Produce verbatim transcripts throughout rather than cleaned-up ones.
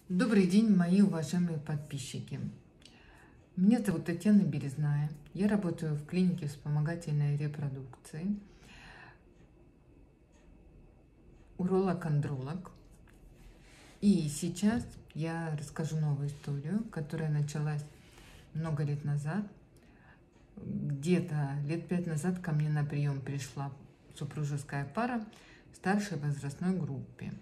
Добрый день, мои уважаемые подписчики. Меня зовут Татьяна Березная. Я работаю в клинике вспомогательной репродукции, уролог-андролог. И сейчас я расскажу новую историю, которая началась много лет назад. Где-то лет пять назад ко мне на прием пришла супружеская пара в старшей возрастной группе.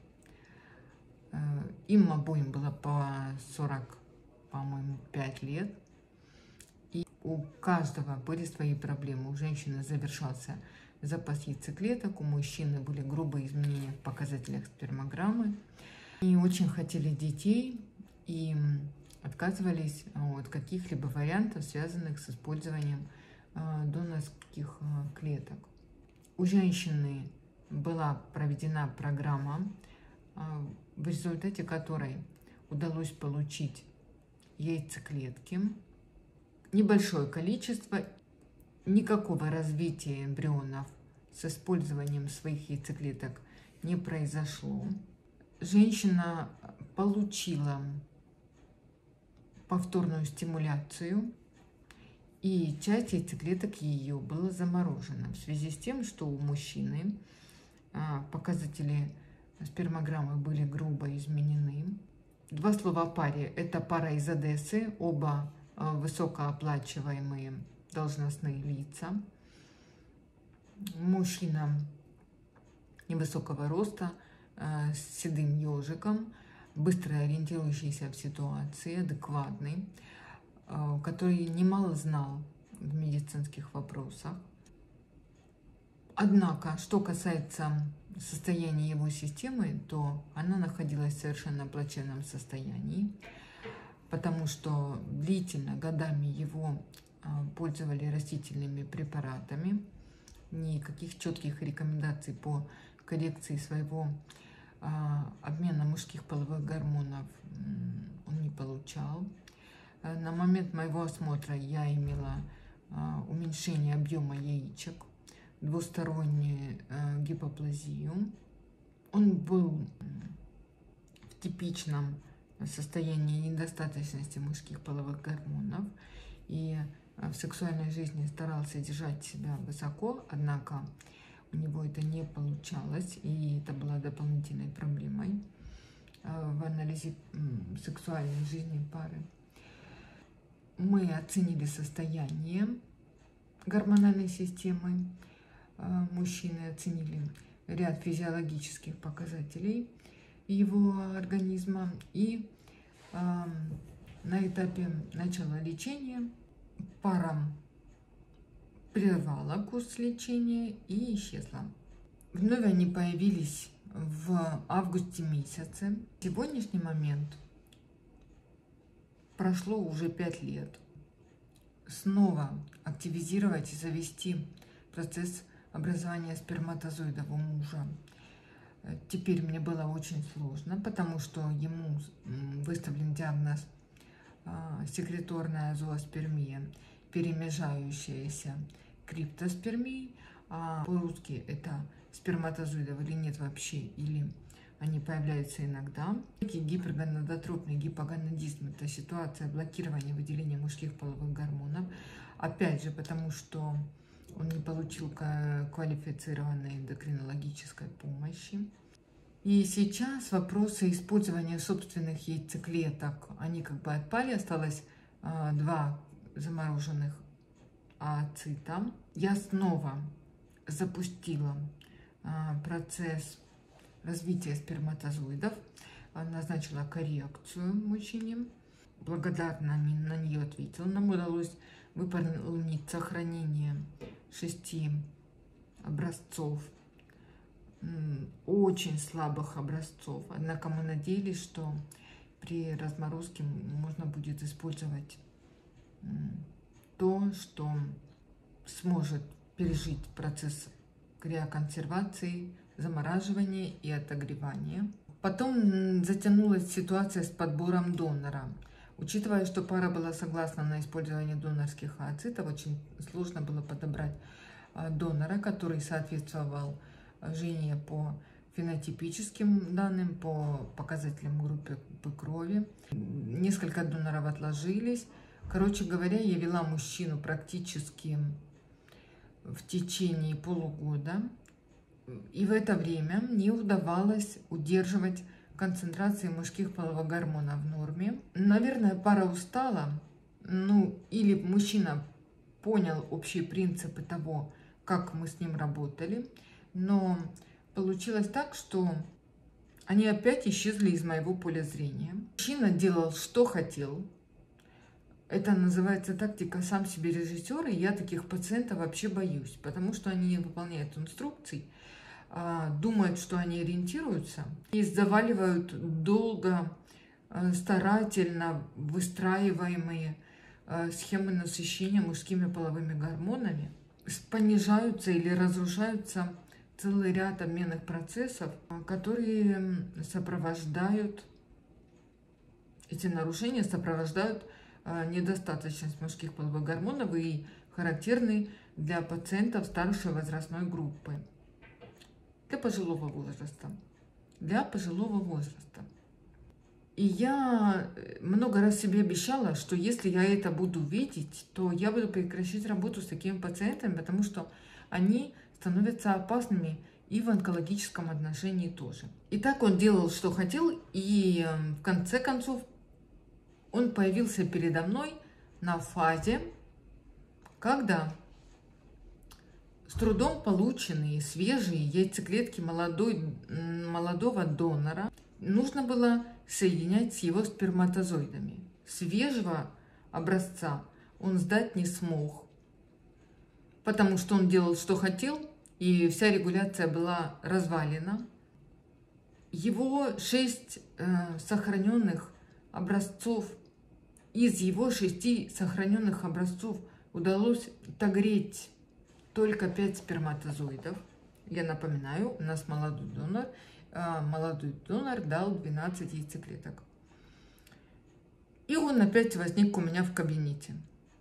Им обоим было по сорок, по-моему, пять лет. И у каждого были свои проблемы. У женщины завершался запас яйцеклеток, у мужчины были грубые изменения в показателях спермограммы. Они очень хотели детей и отказывались от каких-либо вариантов, связанных с использованием донорских клеток. У женщины была проведена программа, в результате которой удалось получить яйцеклетки, небольшое количество, никакого развития эмбрионов с использованием своих яйцеклеток не произошло. Женщина получила повторную стимуляцию, и часть яйцеклеток ее была заморожена в связи с тем, что у мужчины показатели спермограммы были грубо изменены. Два слова о паре. Это пара из Одессы, оба высокооплачиваемые должностные лица. Мужчина невысокого роста, с седым ежиком, быстро ориентирующийся в ситуации, адекватный, который немало знал в медицинских вопросах. Однако, что касается состояния его системы, то она находилась в совершенно плачевном состоянии, потому что длительно, годами его пользовали растительными препаратами. Никаких четких рекомендаций по коррекции своего обмена мужских половых гормонов он не получал. На момент моего осмотра я имела уменьшение объема яичек, двустороннюю гипоплазию. Он был в типичном состоянии недостаточности мужских половых гормонов и в сексуальной жизни старался держать себя высоко, однако у него это не получалось, и это была дополнительной проблемой в анализе сексуальной жизни пары. Мы оценили состояние гормональной системы мужчины, оценили ряд физиологических показателей его организма, и э, на этапе начала лечения пара прервала курс лечения и исчезла. Вновь они появились в августе месяце. В сегодняшний момент прошло уже пять лет. Снова активизировать и завести процесс образования сперматозоидов у мужа теперь мне было очень сложно, потому что ему выставлен диагноз секреторная зооспермия, перемежающаяся криптоспермией, а по-русски это сперматозоидов или нет вообще, или они появляются иногда. Гипергонадотропный гипогонадизм – это ситуация блокирования выделения мужских половых гормонов, опять же потому, что он не получил квалифицированной эндокринологической помощи. И сейчас вопросы использования собственных яйцеклеток, они как бы отпали, осталось а, два замороженных ооцита. Я снова запустила а, процесс развития сперматозоидов, назначила коррекцию мужчине, благодарна на нее ответила. Нам удалось выполнить сохранение шести образцов, очень слабых образцов. Однако мы надеялись, что при разморозке можно будет использовать то, что сможет пережить процесс криоконсервации, замораживания и отогревания. Потом затянулась ситуация с подбором донора. Учитывая, что пара была согласна на использование донорских ооцитов, очень сложно было подобрать донора, который соответствовал жене по фенотипическим данным, по показателям группы крови. Несколько доноров отложились. Короче говоря, я вела мужчину практически в течение полугода. И в это время мне удавалось удерживать концентрации мужских половых гормонов в норме. Наверное, пара устала, ну, или мужчина понял общие принципы того, как мы с ним работали, но получилось так, что они опять исчезли из моего поля зрения. Мужчина делал, что хотел. Это называется тактика «сам себе режиссер», и я таких пациентов вообще боюсь, потому что они не выполняют инструкций, думают, что они ориентируются, и заваливают долго, старательно выстраиваемые схемы насыщения мужскими половыми гормонами. Понижаются или разрушаются целый ряд обменных процессов, которые сопровождают, эти нарушения сопровождают недостаточность мужских половых гормонов и характерны для пациентов старшей возрастной группы. Для пожилого возраста. Для пожилого возраста. И я много раз себе обещала, что если я это буду видеть, то я буду прекращать работу с такими пациентами, потому что они становятся опасными и в онкологическом отношении тоже. И так он делал, что хотел, и в конце концов он появился передо мной на фазе, когда с трудом полученные свежие яйцеклетки молодой, молодого донора нужно было соединять с его сперматозоидами. Свежего образца он сдать не смог, потому что он делал, что хотел, и вся регуляция была развалена. Его шесть э, сохраненных образцов, из его шести сохраненных образцов удалось отогреть только пять сперматозоидов. Я напоминаю, у нас молодой донор, э, молодой донор дал двенадцать яйцеклеток. И он опять возник у меня в кабинете.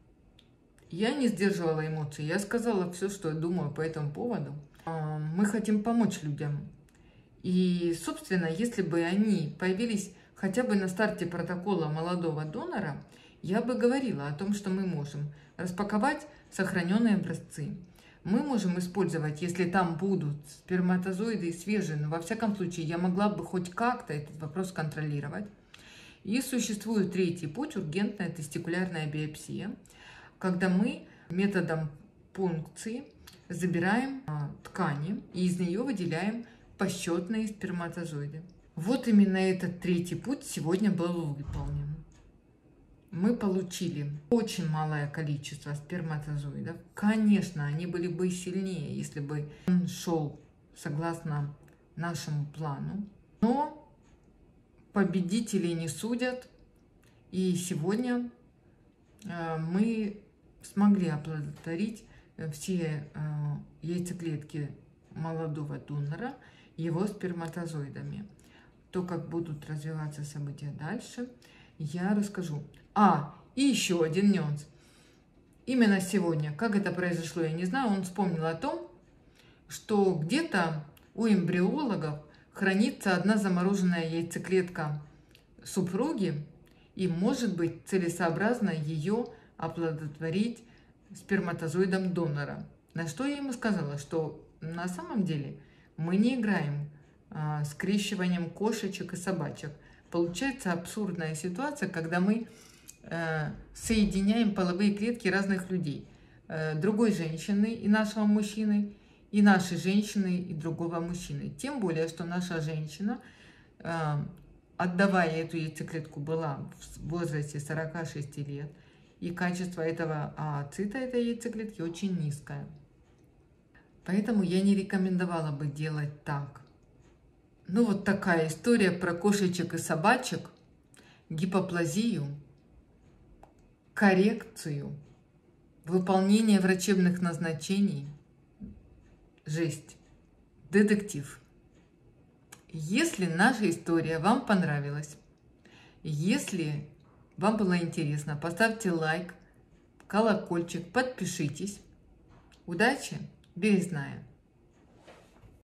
Я не сдерживала эмоций, я сказала все, что я думаю по этому поводу. Э, мы хотим помочь людям. И, собственно, если бы они появились хотя бы на старте протокола молодого донора, я бы говорила о том, что мы можем распаковать сохраненные образцы. Мы можем использовать, если там будут сперматозоиды свежие, но во всяком случае я могла бы хоть как-то этот вопрос контролировать. И существует третий путь, ургентная тестикулярная биопсия, когда мы методом пункции забираем ткани и из нее выделяем посчетные сперматозоиды. Вот именно этот третий путь сегодня был выполнен. Мы получили очень малое количество сперматозоидов. Конечно, они были бы сильнее, если бы он шел согласно нашему плану. Но победителей не судят. И сегодня мы смогли оплодотворить все яйцеклетки молодого донора его сперматозоидами. То, как будут развиваться события дальше, я расскажу. А, и еще один нюанс. Именно сегодня, как это произошло, я не знаю, он вспомнил о том, что где-то у эмбриологов хранится одна замороженная яйцеклетка супруги, и может быть целесообразно ее оплодотворить сперматозоидом донора. На что я ему сказала, что на самом деле мы не играем а, скрещиванием кошечек и собачек. Получается абсурдная ситуация, когда мы э, соединяем половые клетки разных людей. Э, другой женщины и нашего мужчины, и нашей женщины и другого мужчины. Тем более, что наша женщина, э, отдавая эту яйцеклетку, была в возрасте сорока шести лет. И качество этого ооцита, этой яйцеклетки, очень низкое. Поэтому я не рекомендовала бы делать так. Ну вот такая история про кошечек и собачек, гипоплазию, коррекцию, выполнение врачебных назначений. Жесть. Детектив. Если наша история вам понравилась, если вам было интересно, поставьте лайк, колокольчик, подпишитесь. Удачи, Березная!